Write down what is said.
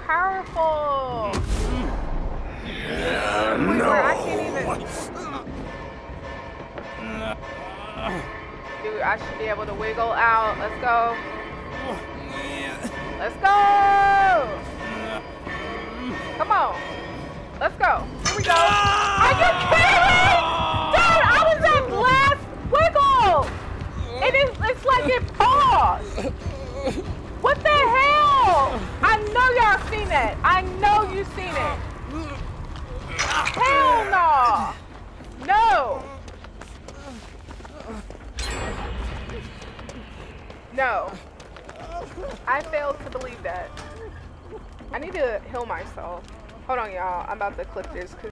powerful. Yeah, No. I can't even. Dude, I should be able to wiggle out. Let's go. Let's go. Come on. Let's go. Here we go. Are you kidding me? Dude, I was at last wiggle. It's like it paused. What the hell? I know y'all seen it. I know you seen it. Hell no. No. No. I failed to believe that. I need to heal myself. Hold on, y'all. I'm about to click this.